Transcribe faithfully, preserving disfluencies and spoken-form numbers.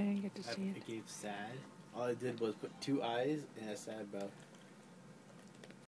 didn't get to see I, it. I gave sad. All I did was put two eyes and a sad bow.